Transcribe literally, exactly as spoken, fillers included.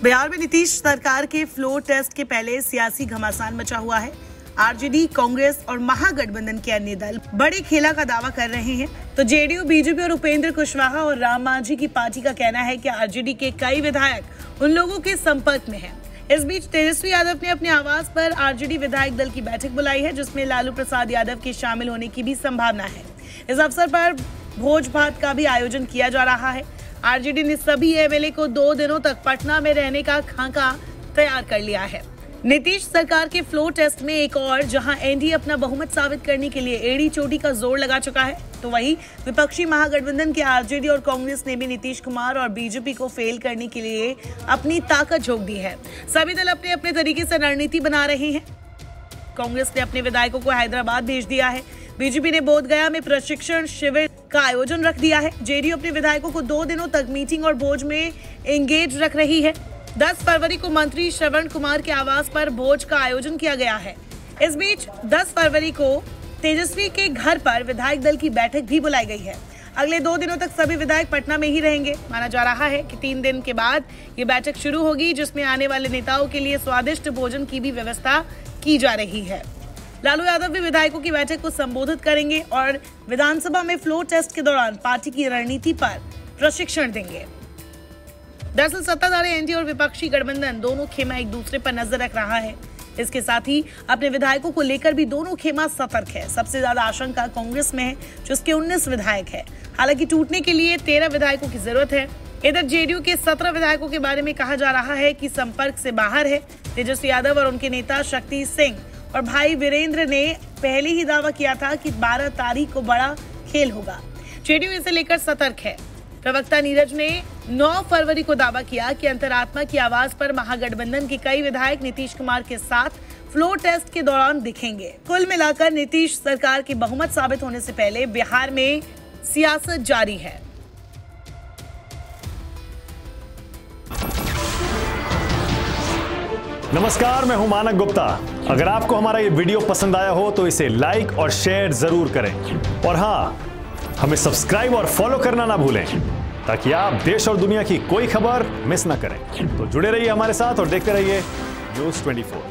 बिहार में नीतीश सरकार के फ्लोर टेस्ट के पहले सियासी घमासान मचा हुआ है। आरजेडी, कांग्रेस और महागठबंधन के अन्य दल बड़े खेला का दावा कर रहे हैं। तो जेडीयू, बीजेपी और उपेंद्र कुशवाहा और राम मांझी की पार्टी का कहना है कि आरजेडी के कई विधायक उन लोगों के संपर्क में हैं। इस बीच तेजस्वी यादव ने अपने आवास पर आरजेडी विधायक दल की बैठक बुलाई है, जिसमें लालू प्रसाद यादव के शामिल होने की भी संभावना है। इस अवसर पर भोज भात का भी आयोजन किया जा रहा है। आरजेडी ने सभी एमएलए को दो दिनों तक पटना में रहने का खाका तैयार कर लिया है। नीतीश सरकार के फ्लोर टेस्ट में एक और, जहां एनडीए अपना बहुमत साबित करने के लिए एड़ी चोटी का जोर लगा चुका है, तो वहीं विपक्षी महागठबंधन के आरजेडी और कांग्रेस ने भी नीतीश कुमार और बीजेपी को फेल करने के लिए अपनी ताकत झोंक दी है। सभी दल अपने अपने तरीके से रणनीति बना रहे हैं। कांग्रेस ने अपने विधायकों को हैदराबाद भेज दिया है। बीजेपी ने बोधगया में प्रशिक्षण शिविर का आयोजन रख दिया है। जेडीयू अपने विधायकों को दो दिनों तक मीटिंग और भोज में एंगेज रख रही है। दस फरवरी को मंत्री श्रवण कुमार के आवास पर भोज का आयोजन किया गया है। इस बीच दस फरवरी को तेजस्वी के घर पर विधायक दल की बैठक भी बुलाई गई है। अगले दो दिनों तक सभी विधायक पटना में ही रहेंगे। माना जा रहा है कि तीन दिन के बाद ये बैठक शुरू होगी, जिसमें आने वाले नेताओं के लिए स्वादिष्ट भोजन की भी व्यवस्था की जा रही है। लालू यादव भी विधायकों की बैठक को संबोधित करेंगे और विधानसभा में फ्लोर टेस्ट के दौरान पार्टी की रणनीति पर प्रशिक्षण देंगे। दरअसल सत्ताधारी एनडीए और विपक्षी गठबंधन दोनों खेमा एक दूसरे पर नजर रख रहा है। इसके साथ ही अपने विधायकों को लेकर भी दोनों खेमा सतर्क है। सबसे ज्यादा आशंका कांग्रेस में है, जिसके उन्नीस विधायक है। हालांकि टूटने के लिए तेरह विधायकों की जरूरत है। इधर जेडीयू के सत्रह विधायकों के बारे में कहा जा रहा है कि संपर्क से बाहर है। तेजस्वी यादव और उनके नेता शक्ति सिंह और भाई वीरेंद्र ने पहले ही दावा किया था कि बारह तारीख को बड़ा खेल होगा। जेडीयू इसे लेकर सतर्क है। प्रवक्ता नीरज ने नौ फरवरी को दावा किया कि अंतरात्मा की आवाज पर महागठबंधन के कई विधायक नीतीश कुमार के साथ फ्लोर टेस्ट के दौरान दिखेंगे। कुल मिलाकर नीतीश सरकार की बहुमत साबित होने से पहले बिहार में सियासत जारी है। नमस्कार, मैं हूं मानक गुप्ता। अगर आपको हमारा ये वीडियो पसंद आया हो तो इसे लाइक और शेयर जरूर करें, और हाँ, हमें सब्सक्राइब और फॉलो करना ना भूलें, ताकि आप देश और दुनिया की कोई खबर मिस ना करें। तो जुड़े रहिए हमारे साथ और देखते रहिए न्यूज़ चौबीस।